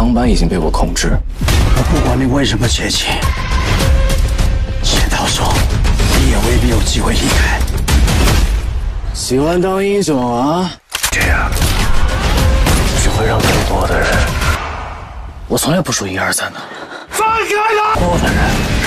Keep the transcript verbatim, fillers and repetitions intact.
长板已经被我控制。 我不管你为什么解气，钱涛说你也未必有机会离开。 喜欢当英雄啊？ 这样只会让更多的人…… 我从来不说一二三的。 放开他！多的人。